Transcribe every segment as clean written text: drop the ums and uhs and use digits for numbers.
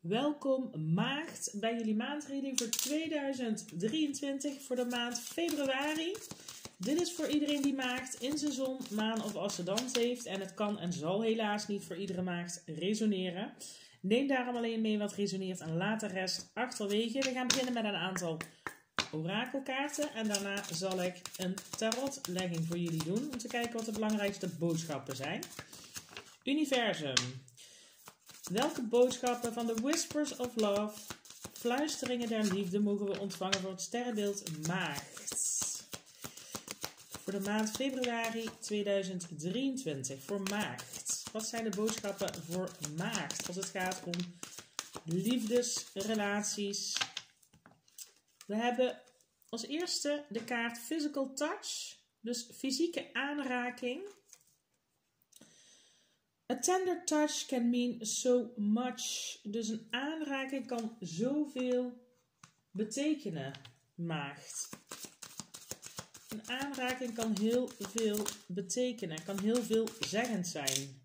Welkom Maagd bij jullie maandreading voor 2023 voor de maand februari. Dit is voor iedereen die maagd in zijn zon, maan of ascendant heeft. En het kan en zal helaas niet voor iedere maagd resoneren. Neem daarom alleen mee wat resoneert en laat de rest achterwege. We gaan beginnen met een aantal orakelkaarten. En daarna zal ik een tarotlegging voor jullie doen. Om te kijken wat de belangrijkste boodschappen zijn. Universum. Welke boodschappen van de Whispers of Love, fluisteringen der liefde, mogen we ontvangen voor het sterrenbeeld Maagd? Voor de maand februari 2023. Voor Maagd. Wat zijn de boodschappen voor Maagd als het gaat om liefdesrelaties? We hebben als eerste de kaart Physical Touch. Dus fysieke aanraking. A tender touch can mean so much. Dus een aanraking kan zoveel betekenen, Maagd. Een aanraking kan heel veel betekenen, kan heel veel zeggend zijn.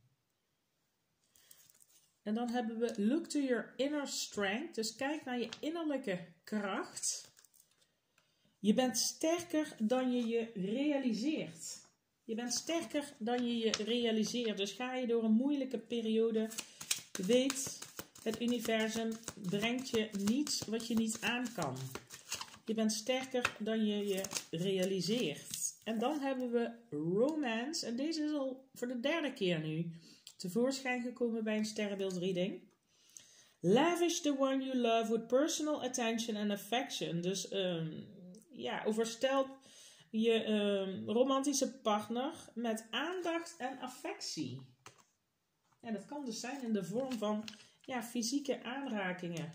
En dan hebben we look to your inner strength. Dus kijk naar je innerlijke kracht. Je bent sterker dan je je realiseert. Je bent sterker dan je je realiseert. Dus ga je door een moeilijke periode. Weet, het universum brengt je niets wat je niet aan kan. Je bent sterker dan je je realiseert. En dan hebben we romance. En deze is al voor de derde keer nu tevoorschijn gekomen bij een sterrenbeeldreading. Lavish the one you love with personal attention and affection. Dus overstelp je romantische partner met aandacht en affectie. En dat kan dus zijn in de vorm van fysieke aanrakingen.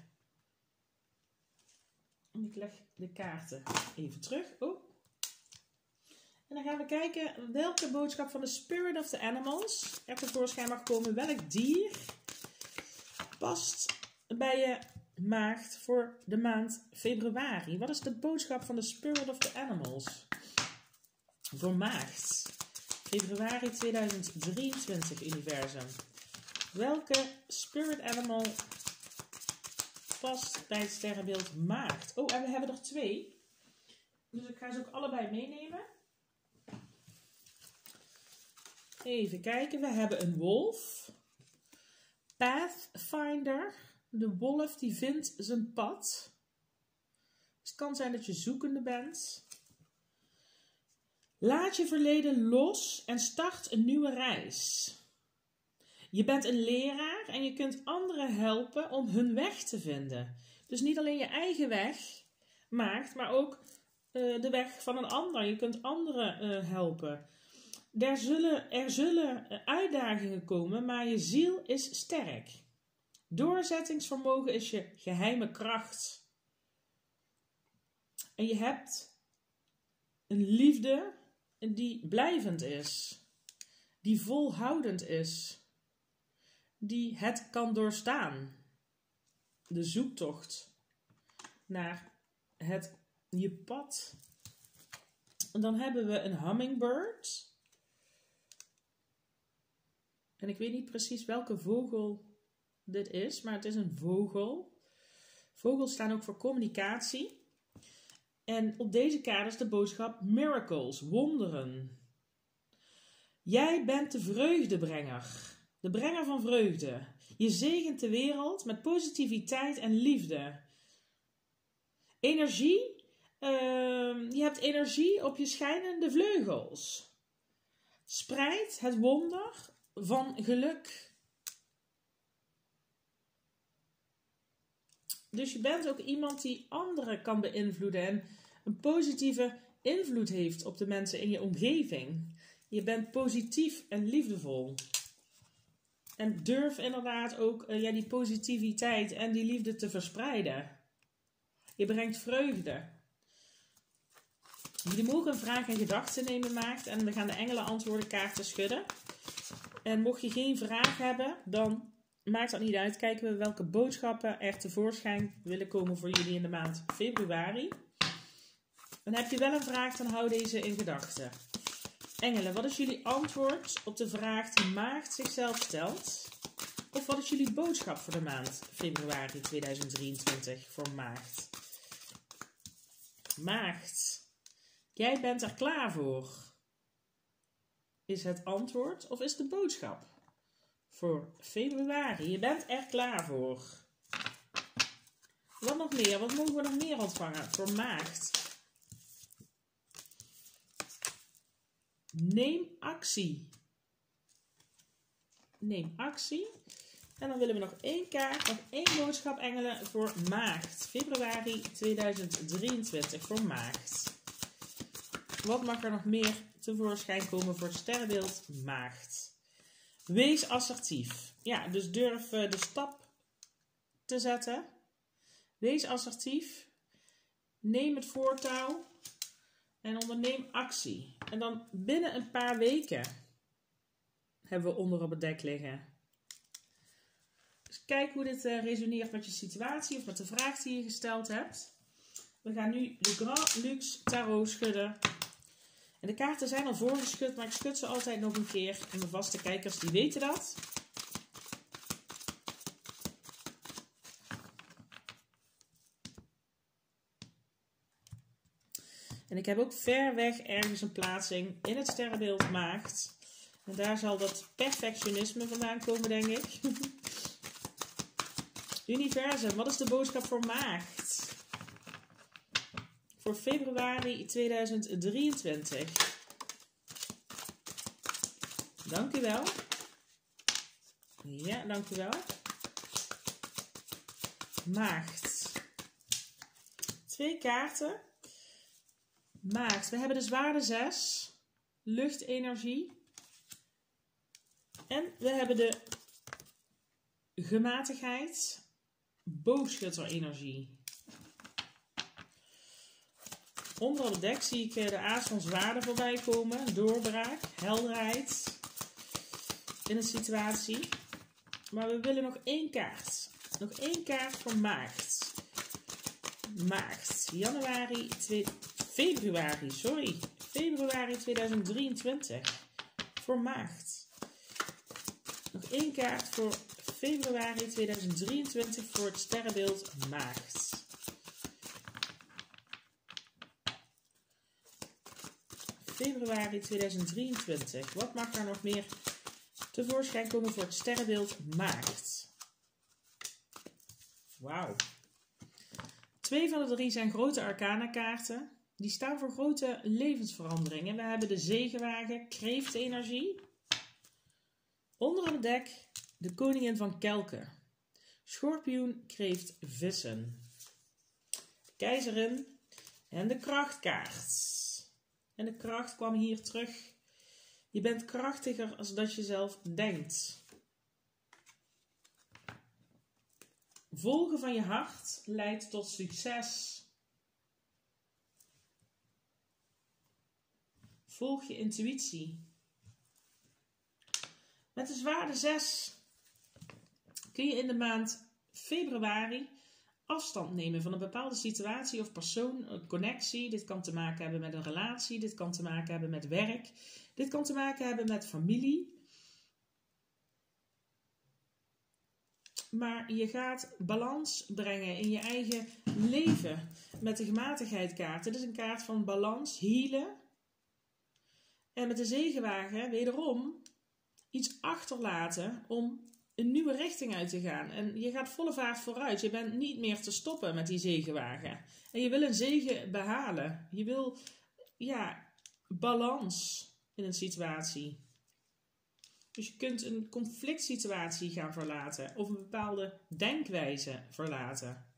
En ik leg de kaarten even terug. Oh. En dan gaan we kijken welke boodschap van de Spirit of the Animals er tevoorschijn mag komen. Welk dier past bij je maagd voor de maand februari? Wat is de boodschap van de Spirit of the Animals voor maagd? Februari 2023 universum. Welke spirit animal past bij het sterrenbeeld maagd? Oh, en we hebben er twee. Dus ik ga ze ook allebei meenemen. Even kijken. We hebben een wolf. Pathfinder. De wolf die vindt zijn pad. Dus het kan zijn dat je zoekende bent. Laat je verleden los en start een nieuwe reis. Je bent een leraar en je kunt anderen helpen om hun weg te vinden. Dus niet alleen je eigen weg maakt, maar ook de weg van een ander. Je kunt anderen helpen. Er zullen uitdagingen komen, maar je ziel is sterk. Doorzettingsvermogen is je geheime kracht. En je hebt een liefde die blijvend is, die volhoudend is, die het kan doorstaan. De zoektocht naar je pad. En dan hebben we een hummingbird. En ik weet niet precies welke vogel dit is, maar het is een vogel. Vogels staan ook voor communicatie. En op deze kaart is de boodschap miracles, wonderen. Jij bent de vreugdebrenger, de brenger van vreugde. Je zegent de wereld met positiviteit en liefde. Energie, je hebt energie op je schijnende vleugels. Spreid het wonder van geluk. Dus je bent ook iemand die anderen kan beïnvloeden en een positieve invloed heeft op de mensen in je omgeving. Je bent positief en liefdevol. En durf inderdaad ook die positiviteit en die liefde te verspreiden. Je brengt vreugde. Jullie mogen een vraag en gedachte nemen, maagd. En we gaan de engelen antwoorden kaarten schudden. En mocht je geen vraag hebben, dan maakt dat niet uit. Kijken we welke boodschappen er tevoorschijn willen komen voor jullie in de maand februari. En heb je wel een vraag, dan hou deze in gedachten. Engelen, wat is jullie antwoord op de vraag die maagd zichzelf stelt? Of wat is jullie boodschap voor de maand februari 2023 voor Maagd? Maagd, jij bent er klaar voor. Is het antwoord of is de boodschap voor februari? Je bent er klaar voor. Wat nog meer? Wat mogen we nog meer ontvangen voor Maagd? Neem actie. Neem actie. En dan willen we nog één kaart, nog één boodschap engelen voor Maagd. Februari 2023 voor Maagd. Wat mag er nog meer tevoorschijn komen voor het sterrenbeeld Maagd? Wees assertief. Ja, dus durf de stap te zetten. Wees assertief. Neem het voortouw. En onderneem actie. En dan binnen een paar weken hebben we onder op het dek liggen. Dus kijk hoe dit resoneert met je situatie of met de vraag die je gesteld hebt. We gaan nu de Grand Luxe Tarot schudden. En de kaarten zijn al voorgeschud, maar ik schud ze altijd nog een keer. En mijn vaste kijkers die weten dat. En ik heb ook ver weg ergens een plaatsing in het sterrenbeeld Maagd. En daar zal dat perfectionisme vandaan komen, denk ik. Universum, wat is de boodschap voor Maagd? Voor februari 2023. Dank u wel. Ja, dank u wel. Maagd. 2 kaarten. Maagd, we hebben de zwaarde 6. Luchtenergie. En we hebben de gematigheid. Boogschutterenergie. Onder op het dek zie ik de aas van zwaarden voorbij komen. Doorbraak, helderheid in een situatie. Maar we willen nog 1 kaart. Nog 1 kaart voor Maagd. Maagd, februari 2023. Voor Maagd. Nog 1 kaart voor februari 2023 voor het sterrenbeeld Maagd. Februari 2023. Wat mag er nog meer tevoorschijn komen voor het sterrenbeeld Maagd? Wauw. 2 van de 3 zijn grote arcana kaarten. Die staan voor grote levensveranderingen. We hebben de zegenwagen, kreeftenergie. Onder op het dek de koningin van kelken. Schorpioen, kreeft, vissen. Keizerin en de krachtkaart. En de kracht kwam hier terug. Je bent krachtiger als dat je zelf denkt. Volgen van je hart leidt tot succes. Volg je intuïtie. Met de zwaarde 6 kun je in de maand februari afstand nemen van een bepaalde situatie of persoon, een connectie. Dit kan te maken hebben met een relatie, dit kan te maken hebben met werk, dit kan te maken hebben met familie. Maar je gaat balans brengen in je eigen leven met de gematigheidkaart. Dit is een kaart van balans, healen. En met de zegenwagen wederom iets achterlaten om een nieuwe richting uit te gaan. En je gaat volle vaart vooruit. Je bent niet meer te stoppen met die zegenwagen. En je wil een zegen behalen. Je wil, balans in een situatie. Dus je kunt een conflict situatie gaan verlaten. Of een bepaalde denkwijze verlaten.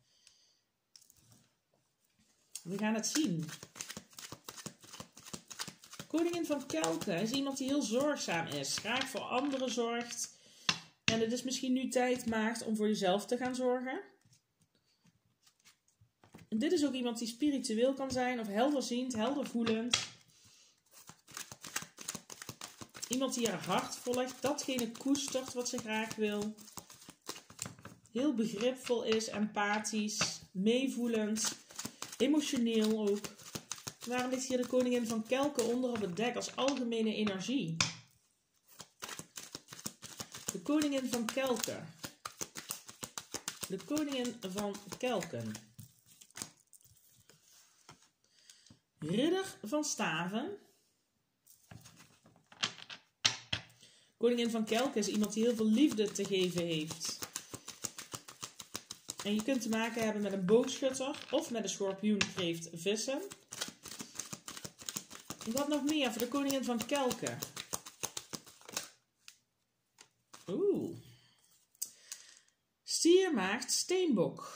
We gaan het zien. Koningin van kelken is iemand die heel zorgzaam is. Graag voor anderen zorgt. En het is misschien nu tijd maakt om voor jezelf te gaan zorgen. En dit is ook iemand die spiritueel kan zijn. Of helderziend, heldervoelend. Iemand die haar hart volgt. Datgene koestert wat ze graag wil. Heel begripvol is, empathisch, meevoelend. Emotioneel ook. Waarom ligt hier de koningin van kelken onder op het dek als algemene energie? De koningin van kelken. De koningin van kelken. Ridder van staven. Koningin van kelken is iemand die heel veel liefde te geven heeft. En je kunt te maken hebben met een boogschutter of met een schorpioen, kreeft, vissen. En wat nog meer voor de koningin van kelken? Stier, maagd, steenbok.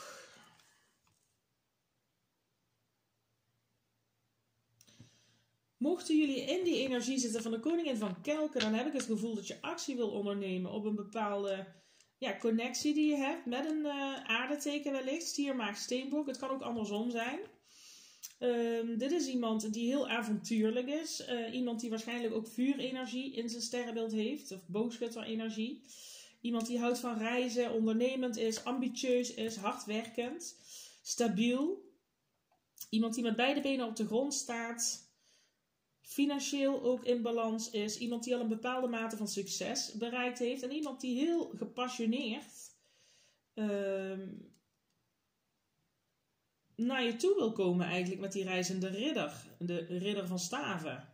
Mochten jullie in die energie zitten van de koningin van kelken, dan heb ik het gevoel dat je actie wil ondernemen op een bepaalde connectie die je hebt met een aardeteken wellicht. Stier, maagd, steenbok. Het kan ook andersom zijn. Dit is iemand die heel avontuurlijk is. Iemand die waarschijnlijk ook vuurenergie in zijn sterrenbeeld heeft. Of boogschutterenergie. Iemand die houdt van reizen, ondernemend is, ambitieus is, hardwerkend, stabiel. Iemand die met beide benen op de grond staat. Financieel ook in balans is. Iemand die al een bepaalde mate van succes bereikt heeft. En iemand die heel gepassioneerd naar je toe wil komen eigenlijk met die reizende ridder. De ridder van staven.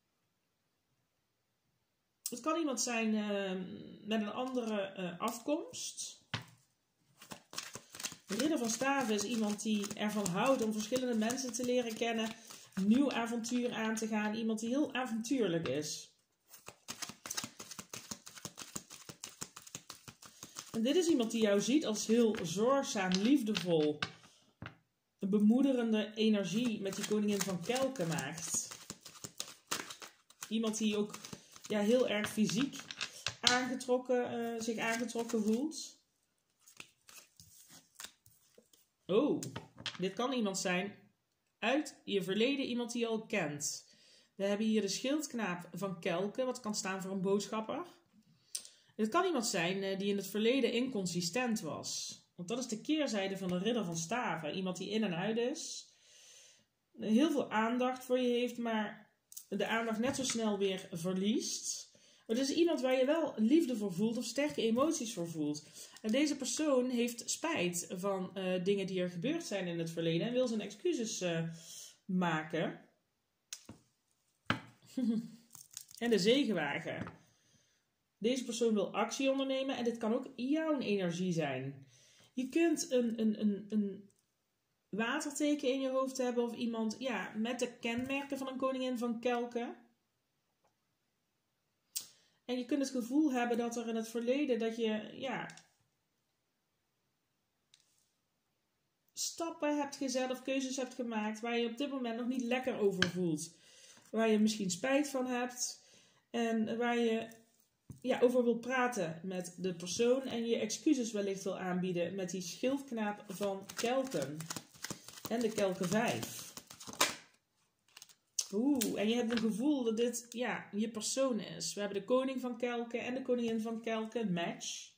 Het kan iemand zijn met een andere afkomst. De ridder van staven is iemand die ervan houdt om verschillende mensen te leren kennen. Een nieuw avontuur aan te gaan. Iemand die heel avontuurlijk is. En dit is iemand die jou ziet als heel zorgzaam, liefdevol. Een bemoederende energie met die koningin van kelken maakt. Iemand die ook heel erg fysiek zich aangetrokken voelt. Dit kan iemand zijn uit je verleden, iemand die je al kent. We hebben hier de schildknaap van kelken, wat kan staan voor een boodschapper. Het kan iemand zijn die in het verleden inconsistent was. Want dat is de keerzijde van de ridder van staven. Iemand die in en uit is. Heel veel aandacht voor je heeft, maar de aandacht net zo snel weer verliest. Maar het is iemand waar je wel liefde voor voelt of sterke emoties voor voelt. En deze persoon heeft spijt van dingen die er gebeurd zijn in het verleden. En wil zijn excuses maken. En de zegenwagen. Deze persoon wil actie ondernemen en dit kan ook jouw energie zijn. Je kunt een waterteken in je hoofd hebben of iemand met de kenmerken van een koningin van kelken. En je kunt het gevoel hebben dat er in het verleden dat je stappen hebt gezet of keuzes hebt gemaakt waar je op dit moment nog niet lekker over voelt. Waar je misschien spijt van hebt en waar je over wil praten met de persoon en je excuses wellicht wil aanbieden met die schildknaap van kelken. En de kelken 5. En je hebt een gevoel dat dit je persoon is. We hebben de koning van kelken en de koningin van kelken. Match.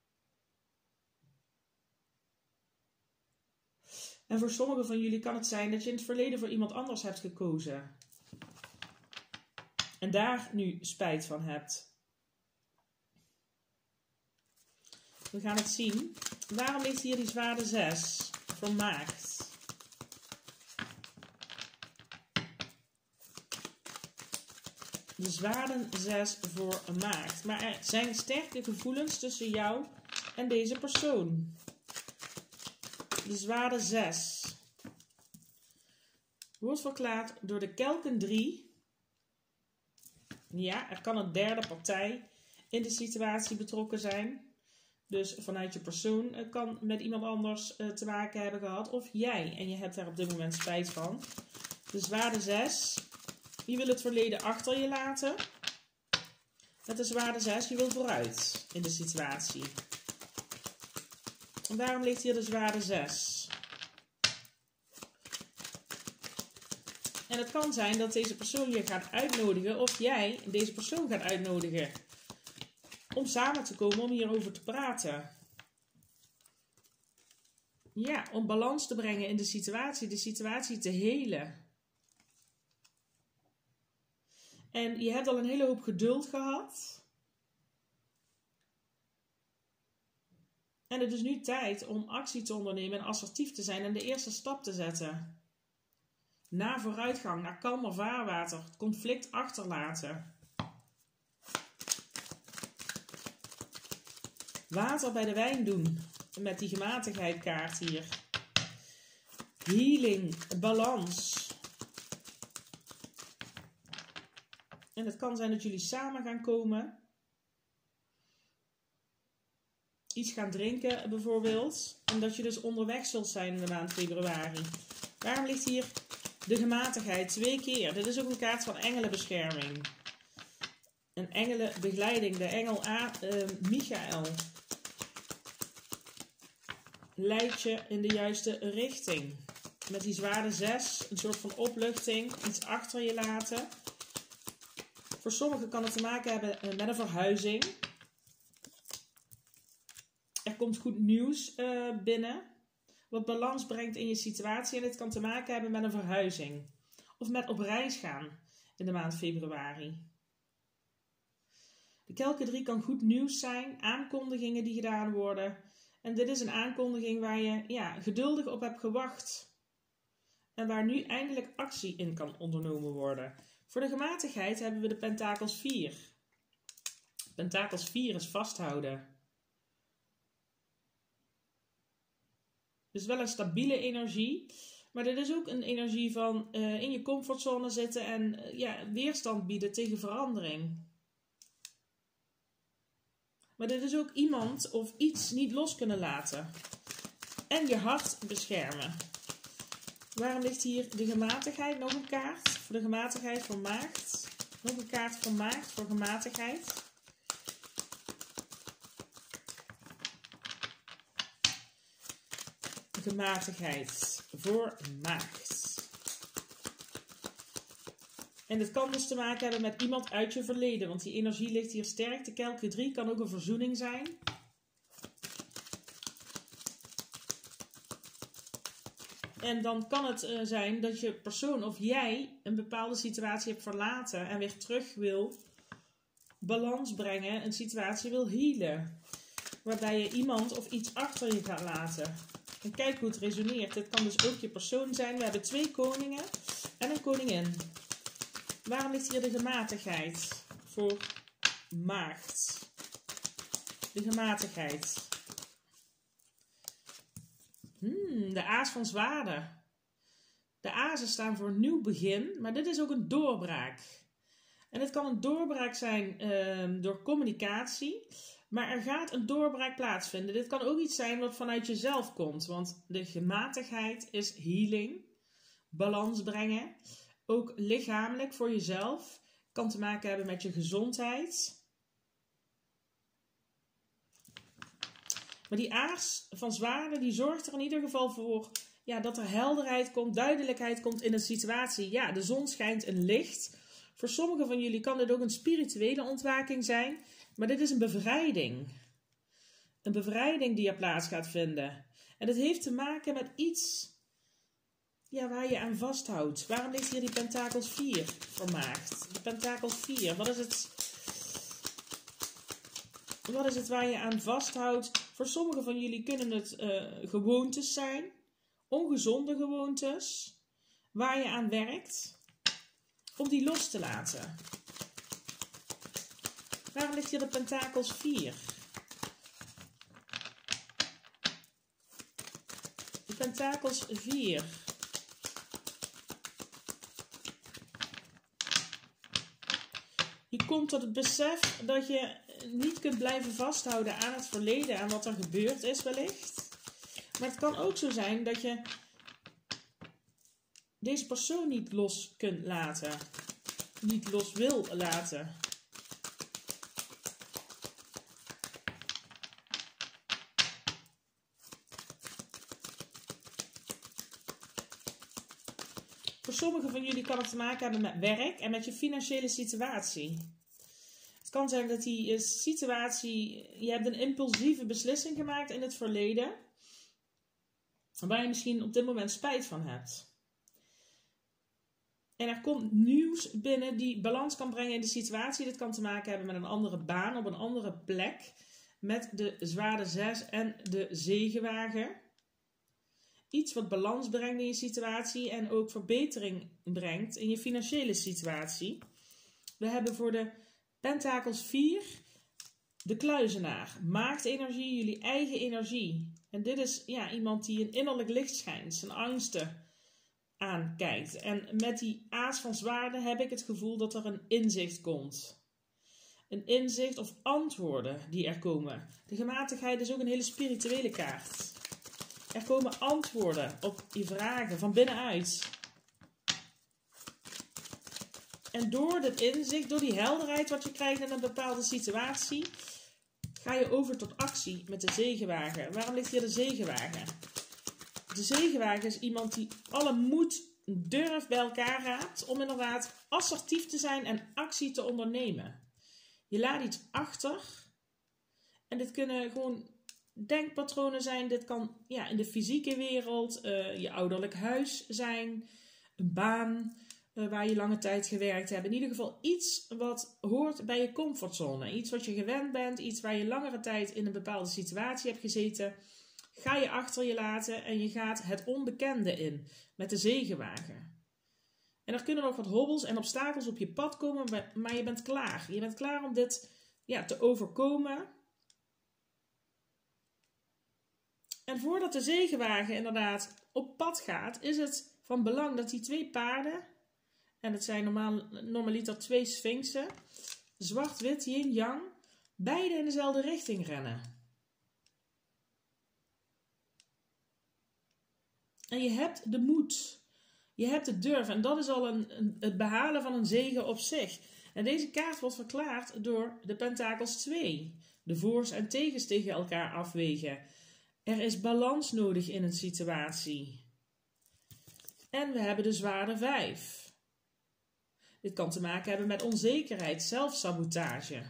En voor sommigen van jullie kan het zijn dat je in het verleden voor iemand anders hebt gekozen. En daar nu spijt van hebt. We gaan het zien. Waarom ligt hier die zwaarde 6 voor maagd? De zwaarden 6 voor maagd. Maar er zijn sterke gevoelens tussen jou en deze persoon. De zwaarde 6 wordt verklaard door de kelken 3. Ja, er kan een derde partij in de situatie betrokken zijn. Dus vanuit je persoon kan met iemand anders te maken hebben gehad. Of jij. En je hebt daar op dit moment spijt van. De zwaarde 6. Je wil het verleden achter je laten. Met de zwaarde 6. Je wil vooruit in de situatie. En daarom ligt hier de zwaarde 6. En het kan zijn dat deze persoon je gaat uitnodigen. Of jij deze persoon gaat uitnodigen. Om samen te komen om hierover te praten. Ja, om balans te brengen in de situatie te helen. En je hebt al een hele hoop geduld gehad. En het is nu tijd om actie te ondernemen en assertief te zijn en de eerste stap te zetten. Naar vooruitgang, naar kalmer vaarwater, conflict achterlaten. Water bij de wijn doen, met die gematigheid kaart hier. Healing, balans. En het kan zijn dat jullie samen gaan komen. Iets gaan drinken bijvoorbeeld. En dat je dus onderweg zult zijn in de maand februari. Waarom ligt hier de gematigheid 2 keer? Dit is ook een kaart van engelenbescherming. Een engelenbegeleiding. De engel Michael leidt je in de juiste richting. Met die zwaarde 6, een soort van opluchting, iets achter je laten. Voor sommigen kan het te maken hebben met een verhuizing. Er komt goed nieuws binnen, wat balans brengt in je situatie. En dit kan te maken hebben met een verhuizing. Of met op reis gaan in de maand februari. De kelken 3 kan goed nieuws zijn, aankondigingen die gedaan worden. En dit is een aankondiging waar je geduldig op hebt gewacht. En waar nu eindelijk actie in kan ondernomen worden. Voor de gematigheid hebben we de Pentakels 4. Pentakels 4 is vasthouden. Dus wel een stabiele energie. Maar dit is ook een energie van in je comfortzone zitten en weerstand bieden tegen verandering. Maar dit is ook iemand of iets niet los kunnen laten. En je hart beschermen. Waarom ligt hier de gematigheid? Nog een kaart voor de gematigheid van Maagd. Nog een kaart van Maagd voor gematigheid. Gematigheid voor Maagd. En dit kan dus te maken hebben met iemand uit je verleden. Want die energie ligt hier sterk. De kelken 3 kan ook een verzoening zijn. En dan kan het zijn dat je persoon of jij een bepaalde situatie hebt verlaten. En weer terug wil balans brengen. Een situatie wil healen. Waarbij je iemand of iets achter je gaat laten. En kijk hoe het resoneert. Dit kan dus ook je persoon zijn. We hebben 2 koningen en een koningin. Waarom ligt hier de gematigheid voor Maagd? De gematigheid. De aas van zwaarden. De azen staan voor een nieuw begin, maar dit is ook een doorbraak. En het kan een doorbraak zijn door communicatie, maar er gaat een doorbraak plaatsvinden. Dit kan ook iets zijn wat vanuit jezelf komt, want de gematigheid is healing, balans brengen. Ook lichamelijk voor jezelf. Kan te maken hebben met je gezondheid. Maar die aas van zwaarden die zorgt er in ieder geval voor dat er helderheid komt, duidelijkheid komt in een situatie. Ja, de zon schijnt een licht. Voor sommigen van jullie kan dit ook een spirituele ontwaking zijn. Maar dit is een bevrijding. Een bevrijding die er plaats gaat vinden. En het heeft te maken met iets waar je aan vasthoudt. Waarom ligt hier die Pentakels 4 vermaakt? De Pentakels 4, wat is het? Wat is het waar je aan vasthoudt? Voor sommigen van jullie kunnen het gewoontes zijn. Ongezonde gewoontes. Waar je aan werkt. Om die los te laten. Waarom ligt hier de Pentakels 4? De Pentakels 4. Je komt tot het besef dat je niet kunt blijven vasthouden aan het verleden, aan wat er gebeurd is wellicht. Maar het kan ook zo zijn dat je deze persoon niet los kunt laten. Niet los wil laten. Voor sommigen van jullie kan het te maken hebben met werk en met je financiële situatie. Het kan zijn dat die situatie, je hebt een impulsieve beslissing gemaakt in het verleden, waar je misschien op dit moment spijt van hebt. En er komt nieuws binnen die balans kan brengen in de situatie. Dit kan te maken hebben met een andere baan op een andere plek. met de zwaarde 6 en de zegenwagen. Iets wat balans brengt in je situatie en ook verbetering brengt in je financiële situatie. We hebben voor de Pentakels 4 de kluizenaar. Maakt energie, jullie eigen energie. En dit is iemand die een innerlijk licht schijnt, zijn angsten aankijkt. En met die aas van zwaarden heb ik het gevoel dat er een inzicht komt. Een inzicht of antwoorden die er komen. De gematigdheid is ook een hele spirituele kaart. Er komen antwoorden op je vragen van binnenuit. En door dit inzicht, door die helderheid wat je krijgt in een bepaalde situatie, ga je over tot actie met de zegenwagen. Waarom ligt hier de zegenwagen? De zegenwagen is iemand die alle moed, durf bij elkaar raapt om inderdaad assertief te zijn en actie te ondernemen. Je laat iets achter en dit kunnen gewoon denkpatronen zijn. Dit kan in de fysieke wereld, je ouderlijk huis zijn, een baan waar je lange tijd gewerkt hebt. In ieder geval iets wat hoort bij je comfortzone. Iets wat je gewend bent, iets waar je langere tijd in een bepaalde situatie hebt gezeten. Ga je achter je laten en je gaat het onbekende in met de zegenwagen. En er kunnen nog wat hobbels en obstakels op je pad komen, maar je bent klaar. Je bent klaar om dit te overkomen. En voordat de zegenwagen inderdaad op pad gaat, is het van belang dat die 2 paarden, en het zijn normaliter 2 sfinxen, zwart-wit, yin-yang, beide in dezelfde richting rennen. En je hebt de moed. Je hebt de durf. En dat is al het behalen van een zegen op zich. En deze kaart wordt verklaard door de Pentakels 2. De voor's en tegens tegen elkaar afwegen. Er is balans nodig in een situatie. En we hebben de zwaarde 5. Dit kan te maken hebben met onzekerheid, zelfsabotage.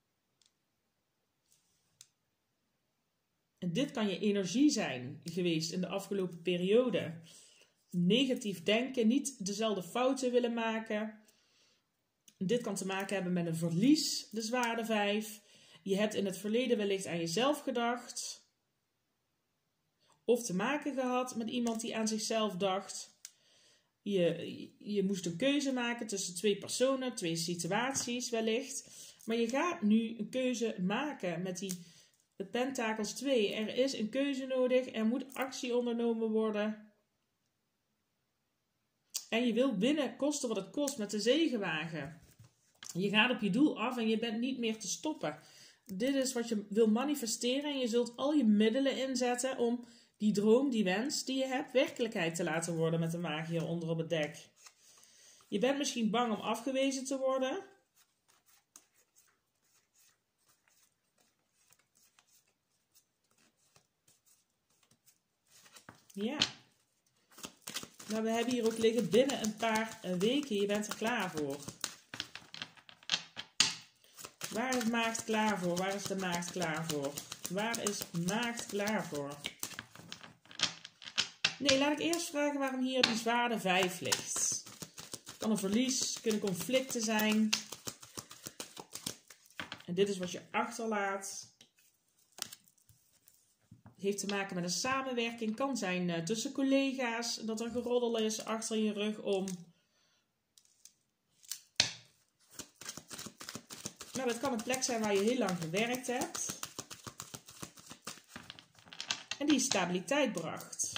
En dit kan je energie zijn geweest in de afgelopen periode. Negatief denken, niet dezelfde fouten willen maken. Dit kan te maken hebben met een verlies, de zwaarde 5. Je hebt in het verleden wellicht aan jezelf gedacht. Of te maken gehad met iemand die aan zichzelf dacht. Je moest een keuze maken tussen 2 personen, 2 situaties wellicht. Maar je gaat nu een keuze maken met de Pentakels 2. Er is een keuze nodig, er moet actie ondernomen worden. En je wil winnen, koste wat het kost, met de zegenwagen. Je gaat op je doel af en je bent niet meer te stoppen. Dit is wat je wil manifesteren en je zult al je middelen inzetten om die droom, die wens die je hebt, werkelijkheid te laten worden met de magier onder op het dek. Je bent misschien bang om afgewezen te worden. Ja. Maar we hebben hier ook liggen binnen een paar weken. Je bent er klaar voor. Waar is maagd klaar voor? Waar is de maagd klaar voor? Waar is maagd klaar voor? Nee, laat ik eerst vragen waarom hier die zwaarde 5 ligt. Het kan een verlies, kunnen conflicten zijn. En dit is wat je achterlaat. Het heeft te maken met een samenwerking. Kan zijn tussen collega's. Dat er geroddel is achter je rug om. Nou, het kan een plek zijn waar je heel lang gewerkt hebt. En die stabiliteit bracht.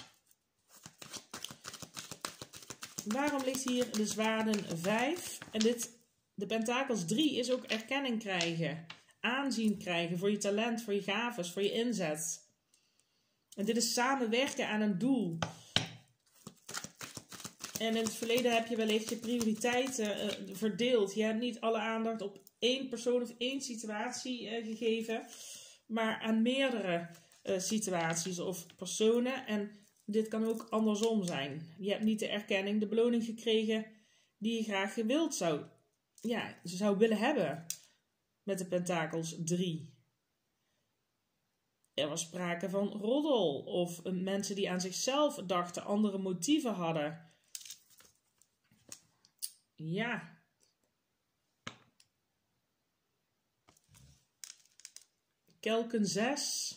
Waarom ligt hier de zwaarden 5? En de Pentakels 3 is ook erkenning krijgen. Aanzien krijgen voor je talent, voor je gaves, voor je inzet. En dit is samenwerken aan een doel. En in het verleden heb je wellicht je prioriteiten verdeeld. Je hebt niet alle aandacht op 1 persoon of 1 situatie gegeven. Maar aan meerdere situaties of personen. En dit kan ook andersom zijn. Je hebt niet de erkenning, de beloning gekregen die je graag gewild zou willen hebben met de Pentakels 3. Er was sprake van roddel of mensen die aan zichzelf dachten, andere motieven hadden. Ja. Ik kelken 6.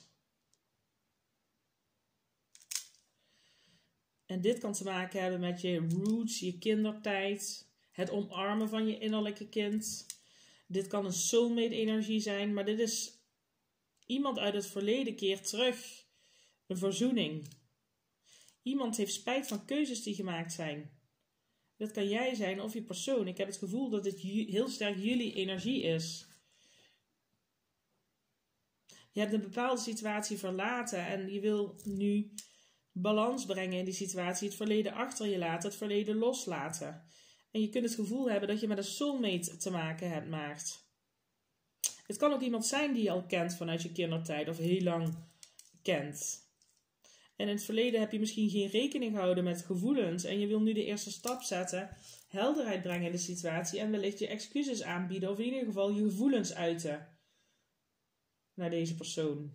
En dit kan te maken hebben met je roots, je kindertijd. Het omarmen van je innerlijke kind. Dit kan een soulmate energie zijn, maar dit is iemand uit het verleden keert terug. Een verzoening. Iemand heeft spijt van keuzes die gemaakt zijn. Dat kan jij zijn of je persoon. Ik heb het gevoel dat dit heel sterk jullie energie is. Je hebt een bepaalde situatie verlaten en je wil nu balans brengen in die situatie. Het verleden achter je laten, het verleden loslaten. En je kunt het gevoel hebben dat je met een soulmate te maken hebt maakt. Het kan ook iemand zijn die je al kent vanuit je kindertijd of heel lang kent. En in het verleden heb je misschien geen rekening gehouden met gevoelens en je wil nu de eerste stap zetten, helderheid brengen in de situatie en wellicht je excuses aanbieden of in ieder geval je gevoelens uiten naar deze persoon.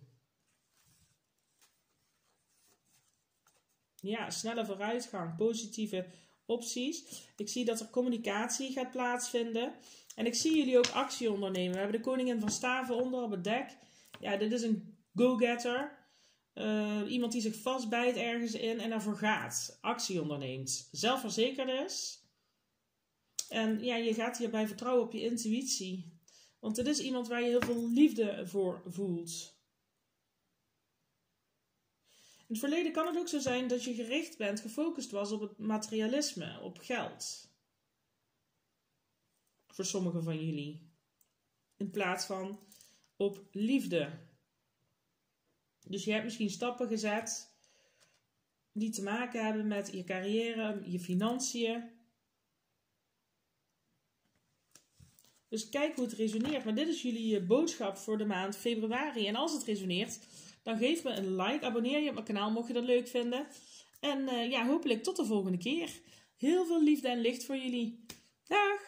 Ja, snelle vooruitgang, positieve opties. Ik zie dat er communicatie gaat plaatsvinden. En ik zie jullie ook actie ondernemen. We hebben de koningin van staven onder op het dek. Ja, dit is een go-getter. Iemand die zich vastbijt ergens in en ervoor gaat. Actie onderneemt. Zelfverzekerd is. En ja, je gaat hierbij vertrouwen op je intuïtie. Want het is iemand waar je heel veel liefde voor voelt. In het verleden kan het ook zo zijn dat je gericht bent, gefocust was op het materialisme, op geld. Voor sommigen van jullie. In plaats van op liefde. Dus je hebt misschien stappen gezet die te maken hebben met je carrière, je financiën. Dus kijk hoe het resoneert. Maar dit is jullie boodschap voor de maand februari. En als het resoneert, dan geef me een like. Abonneer je op mijn kanaal mocht je dat leuk vinden. En ja, hopelijk tot de volgende keer. Heel veel liefde en licht voor jullie. Dag!